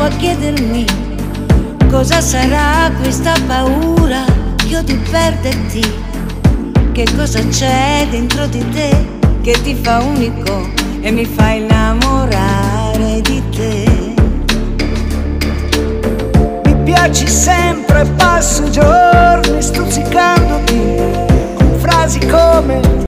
a chiedermi cosa sarà questa paura che ho di perderti. Che cosa c'è dentro di te che ti fa unico e mi fa innamorare di te. Mi piaci sempre, passo giorni stuzzicandoti con frasi come